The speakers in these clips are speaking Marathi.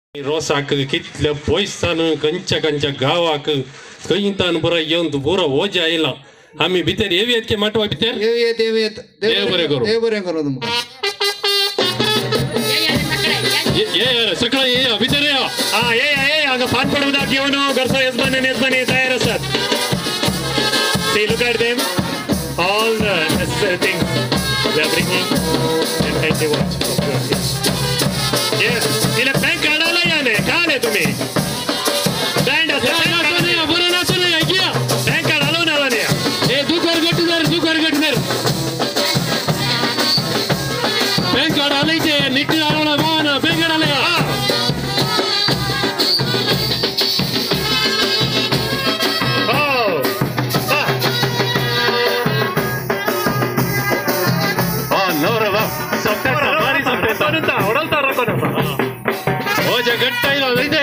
रोसाक कितल्या पयसान खंयच्या गावाक खंयतान बरो येवन बरो वोजे आयला आमी भितर येवयेत के माटवा भितर येवयेत देव बरें करूं तुमकां ये सकाळ ये भितर या हा ये हांगा फाट पडूदा घेवन घरचो येजमानी तयार आसात See, look at them. All the necessary things they are bringing and they watch. Yes. इले बँक काढायला या ने का रे तुम्ही बँड असं बरं नसलं या क्या बँक काढालो ना ने ए तू करगट दर बँक काढायला इथे नीट आलो ना बा ना बँक काढायला या वोजे गट्ट ಇಲ್ಲ ಇದೆ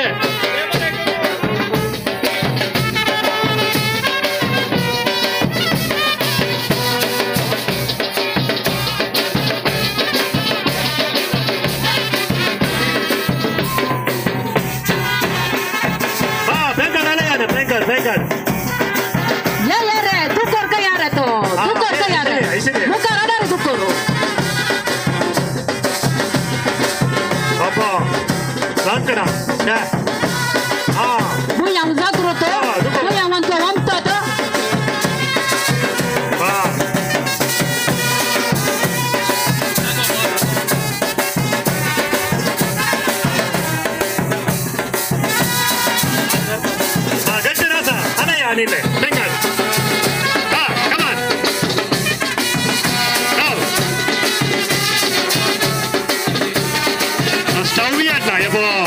बेंकर या रे तू कर का यार तो तू कर का यार वो कर रे तू करो बाबा Zankara, yeah. Buyang zakro to, buyang wanto wanto to. Get to Rasa, Anaya Anile, Bengal. Come on. Go. Stove yet now, you boy.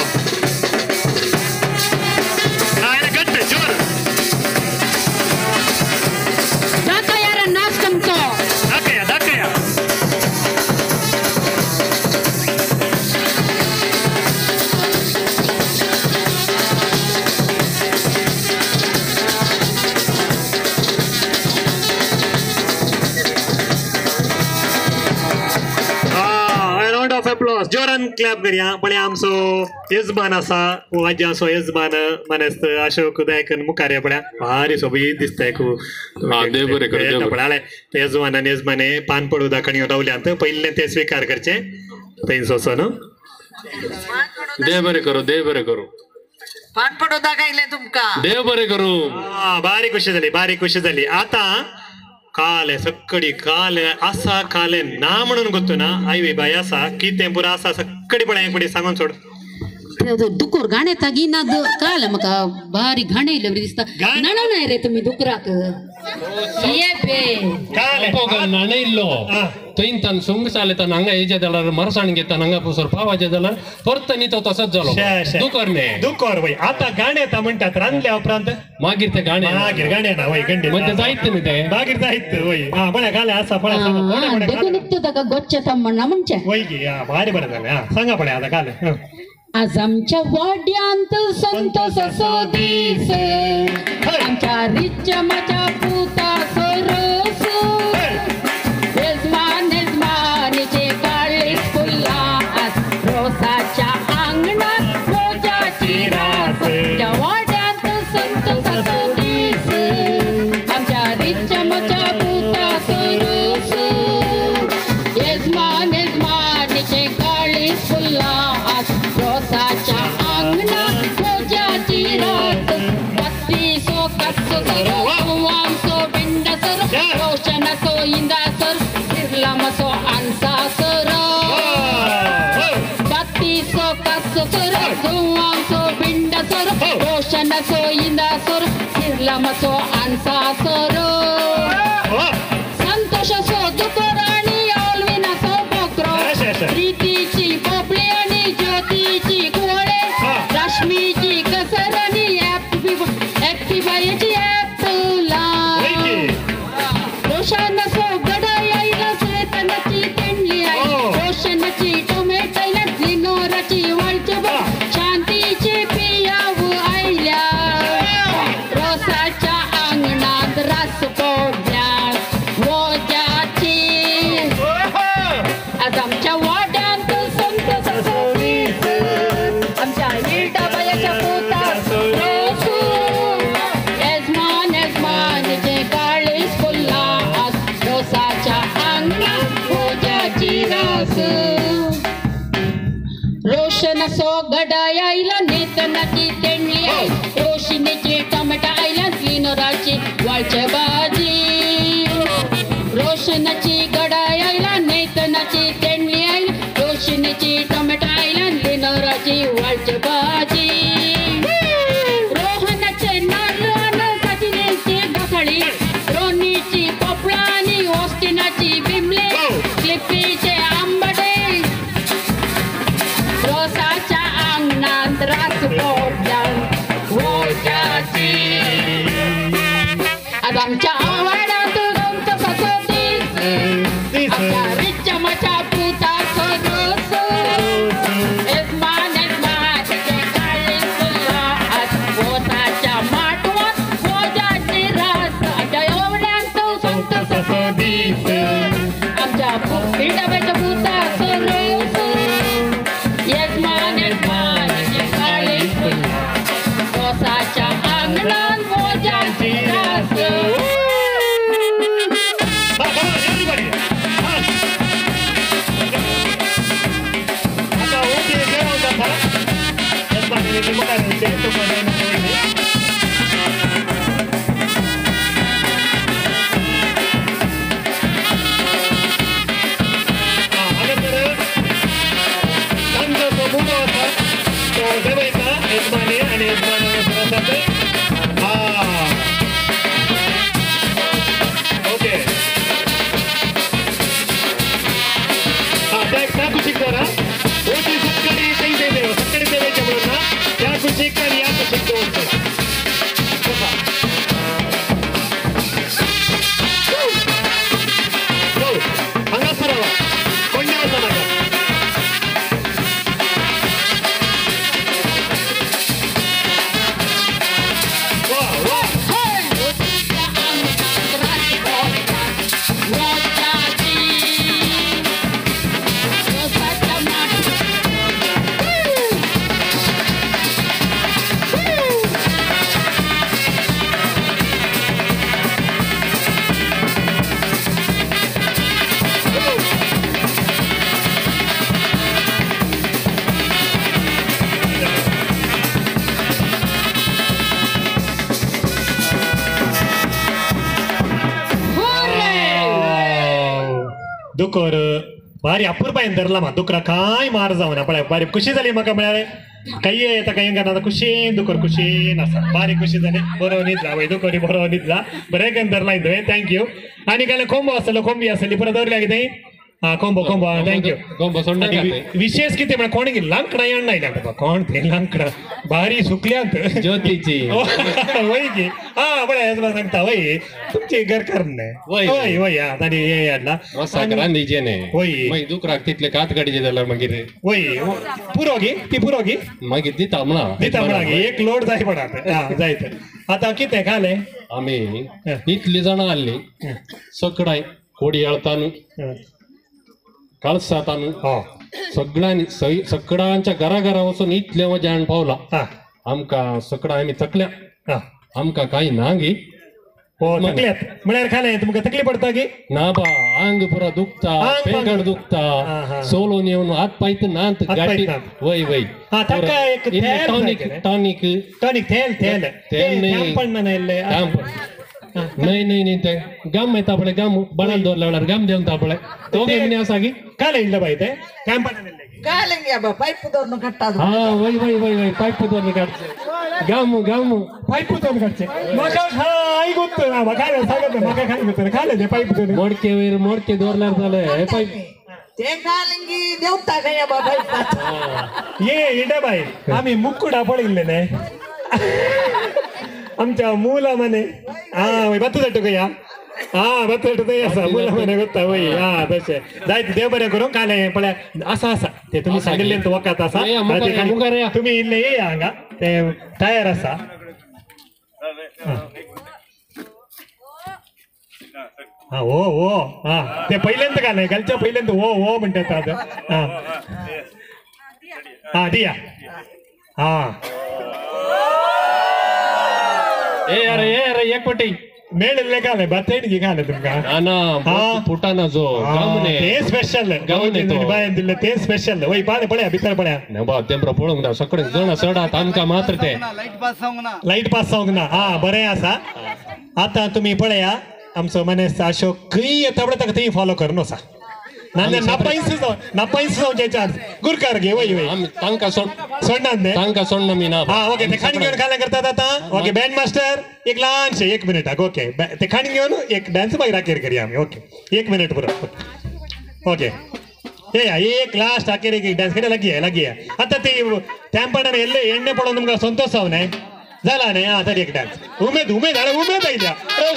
जोरान क्लॅप करूया पण आमचो येजमान आसा वाजे आसो येजमान मनस्त अशोक दयाकन मुखार पळ्या भारी सोबी दिसताय देव बरें करूं पळाले येजमानान येजमाने पान पडू दाखणी रावल्यांत पयले ते स्वीकार करचे थंय सोसन देव बरें करूं पान पडू दाखयले तुमका देव बरें करूं बारी खुशी जाली आता काले सक्कडी काले असा काले ना म्हणून गोतो ना आई बाई असा की ते पुरा असा सक्कडी पडे सांगून सोड दुकोर गाणे तागी ना काल मका भारी गाणे लवरी दिसता नाणा नाही रे तुम्ही दुकराक ये बे काले पोगल नाणेल्लो तैन तन सुंग साले तन हंगा हेजे दलार मरसाण घेता हंगा पुसर पावाचे दलार परत नी तो तसंच झालो दुकोर वय आता गाणे ता म्हणतात रांदल्या उपरांत मागीर ते गाणे ना वय गंडे मध्ये जायत नी ते मागीर जायत वय हा बळ्या गाले असा बळ्या देखो नित्य तका गोच्चे तम्मना म्हणचे वय की हा भारी बरं झालं हा सांगा बळ्या आता गाले आज आमच्या वाड्यांत संतोष सोदीस आमच्या रिचमाच्या पुता सरस यजमानीचे काळीस फुल्लास रोसाच्या अंगणात रोजाची रास आमच्या वाड्यांत संतोष सोदीस आमच्या रिचमाच्या पुता सरस यजमानीचे काळीस फुल्लास रोसाच्या अंगणात रोजाची रात बत्तीसो कसो सरो वामसो बिंडा सरो रोशनसो इंदा सर सिरलामसो अंसा सरो बत्तीसो कसो सरो वामसो बिंडा सरो रोशनसो इंदा सर सिरलामसो अंसा सरो संतोषसो दुकोराणी ऑलविनासो बोक्रो प्रीतीची पोपळी आणि ज्योतीची कोळे रश्मीची कसरणी ऍक्टिव्हायची ऍपला रोशनसो गडाईला चेतनाची तेंडली आई रोशनची टोमॅटोला नोराची वळचब शांतीची पियाव आयल्या रोसाच्या अंगणात रस पोडल्या वोजाची गडाय आईला नेतनाची तेंडली आई रोशनीची टमाटा आईला क्लिनराची वाळच्या भाजी रोशनाची गडाय आईला नेतनाची तेंडली आईला रोशनीची टमाटा आईला क्लिनराची वाळच्या भाजी रोहनाचे नारळ कचऱ्याची घासळी रोनीची पोपळा आणि ऑस्टिनाची बिमले क्लिपीचे आंबडे रोसाच्या अंगणात रास पोटल्या भोजाची आज आमच्या आवाडात गमत कसं दिस आमच्या रिच्या मच्या पुताचं रस यजमान यजमानचे काळे फुलं आज भोसाच्या माटवात भोजाची रास आमच्या एवढ्यात संत कसं दिस आमच्या डब्याच्या पुताचं रस यजमान यजमानचे काळे फुलं भोसाच्या अंगणात भोजाची रास दुकर भारी अपूर्बायन धरला मा दुकरा काय मार जाऊ ना पळ्या भारी खुशी झाली म्हाका म्हळ्यार काही येता काही करना खुशी दुकर खुशी नसा भारी खुशी झाली बरोबर निजला वय दुकरी बरोबर निजला बरें करून धरला इथं थँक्यू आणि काय कोंबो आसलो कोंबी आसली परत दवरल्या कितें हा कोंबो कोंबो थँक्यू कोंबो सोडला विशेष कितें म्हळ्यार कोणी लांकडां येणार नाही कोण ते लांकडां भारी सुकल्यांत ज्योतीची वय की हा बरं हेच सांगता वय तुमचे घर करणे वय वय आणि हे हाडला रांदीचे न्ही वय मागीर दुकराक तितले कात काडीचे जाल्यार मागीर वय पुरो गी ती पुरो गी मागीर दिता म्हणा गी एक लोड जाय पडत जायत आता कितें खाले आमी इतली जाणां आसली सगळां कोडी आळतान कळसातान सगळ्यांनी सगळ्यांच्या घरा वचून इतले जाण पावला आमकां सगळां आमी थकल्या आमकां काही ना गी थकल्यात म्हळ्यार खाले तुमकां तकली पडटा गी ना बा आंग पुरा दुखता पेंगड दुखता सोलून येवन हात पायत नात गाठी वय वय टॉनिक टॉनिक टॉनिक थेल थेल तेल नाही पडना नाही नाही नाही ते गाम येता पळे गाम बनान दवरल्यार गाम देवन तापळे तो बेगीन आसा गी काल इल्लो बाय ते काम पडना ಕಾಲಂಗೆ ಪೈಪ್ ದೋರ್ನು ಕಟ್ಟದು ಹಾ ವೈ ವೈ ವೈ ವೈ ಪೈಪ್ ದೋರ್ನು ಕಟ್ಚೆ ಗಾಮು ಗಾಮು ಪೈಪ್ ದೋರ್ನು ಕಟ್ಚೆ ಮಗ ಹಾಯ್ ಗೊತ್ತು ಮಗ ಸಾಗತ್ತೆ ಮಗ ಕಾಯಿ ಗೊತ್ತು ಕಾಲೇ ಪೈಪ್ ದೋರ್ನು मोडके दौरल्यार जाले पैप ते कालंगी देवता गया पैप ये इडे बाय आम्ही मुकुडा पडिल्ले आमच्या मुला मने हा बत्तू जातो का या हा बत्तू ते असा मुला मने गोत्ता वय हा तशे जायत देव बरें करूं काले पळ्या असा असा ते तुम्ही सांगिल्ले वकात असा तुम्ही इल्ले ये हांगा ते टायर असा हा हो हो हा ते पहिल्यांद काले घालच्या पहिल्यांद हो हो म्हणतात आता हा हा दिया हा ए अरे एक पटी मेळले घाले बातेडगी घाले तुमका ना फुटाना जो गामने ते स्पेशल गामने तो बायन दिले ते स्पेशल वय पाळे पळ्या भितर पळ्या न बा तेंब्र पळोंक ना सकडे जण सडात आमका मात्र ते लाईट पास सांग ना हा बरें आसा आता तुम्ही पळया आमचो मनेस अशोक खंय येता तक थंय फॉलो करनो सा नापायस जावचे चान्स गुरकार घे वय वय तांका सोडणार नाही तांका सोडणं मी ना हा ओके ते खाणी घेऊन काय करतात आता ओके बँड मास्टर एक लहानशे 1 मिनिट ओके ते खाणी घेऊन एक डान्स बाहेर अखेर करूया आम्ही ओके 1 मिनिट पुरो ओके हे एक लास्ट अखेर एक डान्स करे लगी आता ते टॅम्पण एल्ले एण्णे पडून तुमका संतोष जाऊ नाही झाला नाही हा तर एक डान्स उमेद आयल्या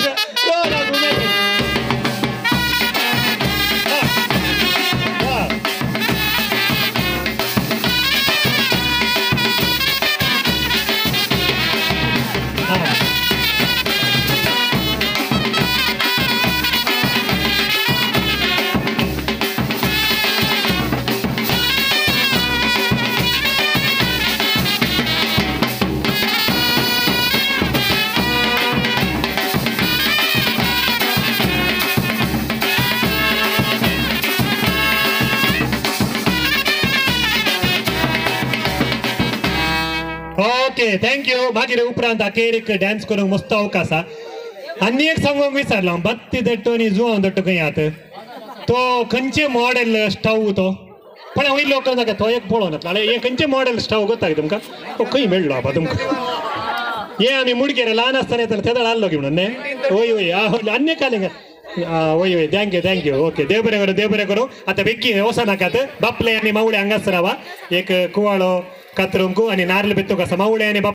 ओके थँक्यू मागीर उपरांत अखेर एक डान्स करूंक मस्त अवकाश आनी एक सांगूंक विसरलो बत्ती दट्टोनी जुवां दट्टो खंय आहात तो खंयचे मॉडेल स्टव तो पण वय लोकांक जाका तो एक पळोवन येतलो हे खंयचे मॉडेल स्टव कोत्ता तुमकां तो खंय मेळ्ळो बाबा तुमकां हे आमी मुडकेरे ल्हान आसतना येताले तेदळ हाडलो की म्हणून न्ही वय अन्य काले वय थँक्यू ओके देव बरें करूं आतां बेगीन वचनाकात बापले आनी मावळे हांगाच रावा एक कुवाळो कातरूंक आनी नारळ बित्तूक आसा मावळे आनी